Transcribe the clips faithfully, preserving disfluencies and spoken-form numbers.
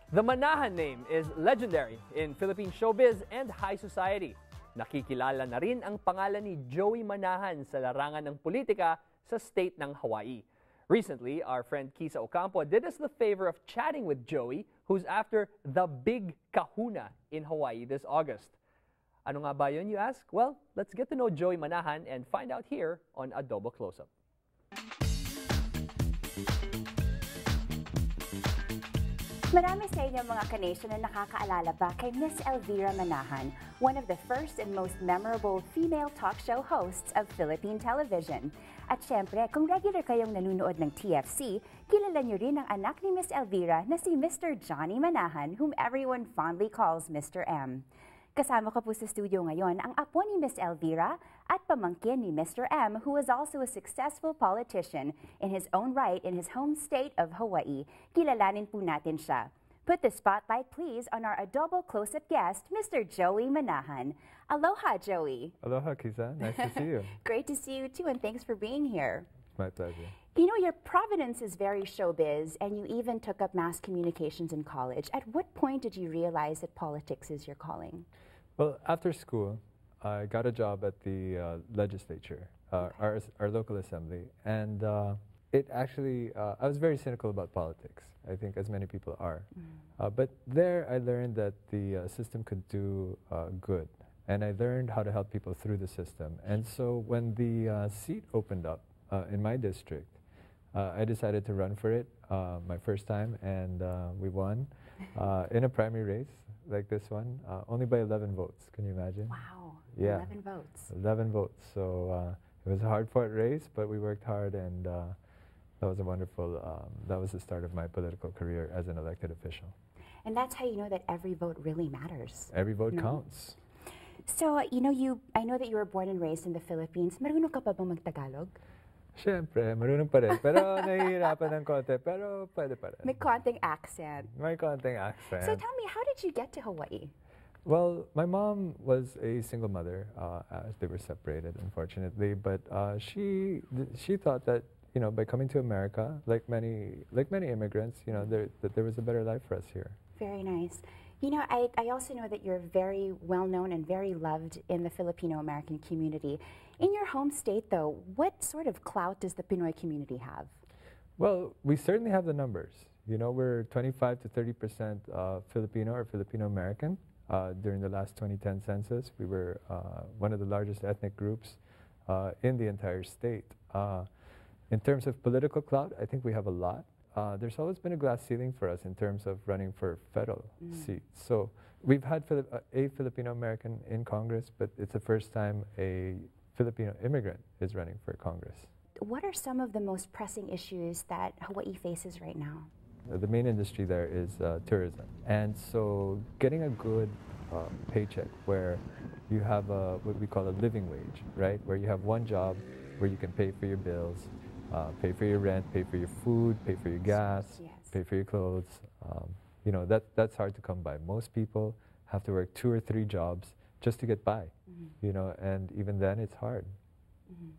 The Manahan name is legendary in Philippine showbiz and high society. Nakikilala na rin ang pangalan ni Joey Manahan sa larangan ng politika sa state ng Hawaii. Recently, our friend Kisa Ocampo did us the favor of chatting with Joey, who's after the big kahuna in Hawaii this August. Ano nga ba yun, you ask? Well, let's get to know Joey Manahan and find out here on Adobo Close-Up. Marami sa inyo mga ka-nation na nakakaalala ba kay Miss Elvira Manahan, one of the first and most memorable female talk show hosts of Philippine television. At syempre, kung regular kayong nanonood ng T F C, kilala niyo rin ang anak ni Miss Elvira na si Mister Johnny Manahan, whom everyone fondly calls Mister M. Kasama ko po sa studio ngayon ang apo ni Miss Elvira at pamangkin ni Mister M, who is also a successful politician in his own right in his home state of Hawaii. Kilalanin po natin siya. Put the spotlight, please, on our Adobo Close-Up guest, Mister Joey Manahan. Aloha, Joey. Aloha, Kisa. Nice to see you. Great to see you, too, and thanks for being here. My pleasure. You know, your Providence is very showbiz, and you even took up mass communications in college. At what point did you realize that politics is your calling? Well, after school, I got a job at the uh, legislature, uh, our, our local assembly, and uh, it actually, uh, I was very cynical about politics, I think, as many people are. Mm. Uh, but there I learned that the uh, system could do uh, good, and I learned how to help people through the system. And so when the uh, seat opened up uh, in my district, uh, I decided to run for it uh, my first time, and uh, we won uh, in a primary race like this one, uh, only by eleven votes. Can you imagine? Wow, yeah. eleven votes. eleven votes. So uh, it was a hard-fought race, but we worked hard, and uh, that was a wonderful, um, that was the start of my political career as an elected official. And that's how you know that every vote really matters. Every vote no? counts. So, uh, you know, you, I know that you were born and raised in the Philippines. Marunong ka pa bang mag-Tagalog? Siyempre, marunong pa rin. Pero nahihirapan ng konti, pero pwede pa rin. May konting accent. May konting accent. So tell me, how did you get to Hawaii? Well, my mom was a single mother. Uh, as they were separated, unfortunately. But uh, she she thought that, you know, by coming to America, like many like many immigrants, you know, there, that there was a better life for us here. Very nice. You know, I, I also know that you're very well known and very loved in the Filipino-American community. In your home state, though, what sort of clout does the Pinoy community have? Well, we certainly have the numbers. You know, we're twenty-five to thirty percent uh, Filipino or Filipino-American. Uh, during the last twenty ten census, we were uh, one of the largest ethnic groups uh, in the entire state. Uh, in terms of political clout, I think we have a lot. Uh, there's always been a glass ceiling for us in terms of running for federal mm. seats. So we've had Fili uh, a Filipino-American in Congress, but it's the first time a Filipino immigrant is running for Congress. What are some of the most pressing issues that Hawaii faces right now? Uh, the main industry there is uh, tourism. And so getting a good uh, paycheck where you have a, what we call a living wage, right? Where you have one job where you can pay for your bills, Uh, pay for your rent, pay for your food, pay for your gas, yes. pay for your clothes. Um, you know, that, that's hard to come by. Most people have to work two or three jobs just to get by, mm-hmm. you know, and even then it's hard. Mm-hmm.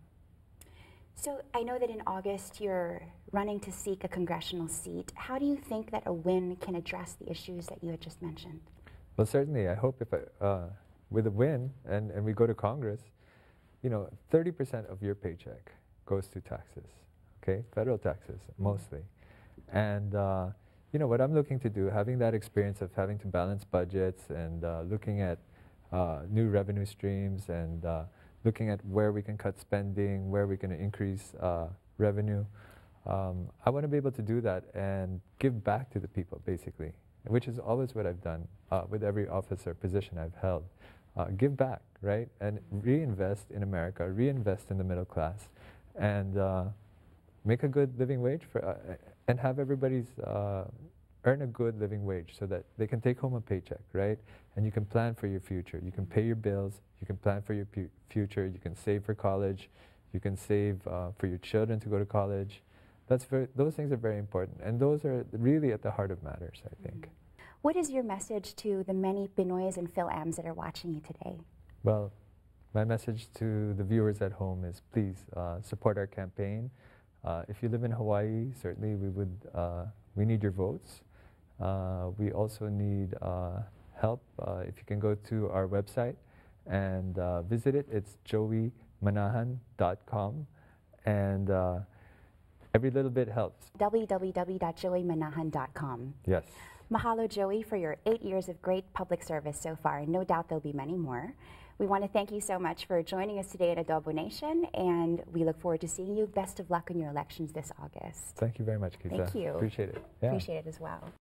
So I know that in August you're running to seek a congressional seat. How do you think that a win can address the issues that you had just mentioned? Well, certainly, I hope if I, uh, with a win and, and we go to Congress, you know, thirty percent of your paycheck goes to taxes, okay? Federal taxes, mostly. And, uh, you know, what I'm looking to do, having that experience of having to balance budgets and uh, looking at uh, new revenue streams and uh, looking at where we can cut spending, where we can increase uh, revenue, um, I want to be able to do that and give back to the people, basically, which is always what I've done uh, with every office or position I've held. Uh, give back, right? And reinvest in America, reinvest in the middle class, and uh, make a good living wage for, uh, and have everybody's uh, earn a good living wage so that they can take home a paycheck, right? And you can plan for your future. You can pay your bills. You can plan for your pu future. You can save for college. You can save uh, for your children to go to college. That's very, those things are very important, and those are really at the heart of matters, I think. What is your message to the many Pinoys and Phil-Ams that are watching you today? Well, my message to the viewers at home is please uh, support our campaign. Uh, if you live in Hawaii, certainly we would uh, we need your votes. Uh, we also need uh, help. Uh, if you can go to our website and uh, visit it, it's joey manahan dot com, and uh, every little bit helps. w w w dot joey manahan dot com. Yes. Mahalo, Joey, for your eight years of great public service so far. No doubt there'll be many more. We want to thank you so much for joining us today at Adobo Nation, and we look forward to seeing you. Best of luck in your elections this August. Thank you very much, Kisa. Thank you. Appreciate it. Yeah. Appreciate it as well.